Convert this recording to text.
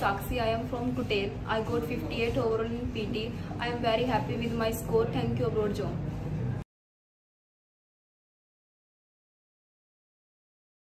Sakshi. I am from Kutel. I got 58 overall in PT. I am very happy with my score. Thank you, Abroad Zone.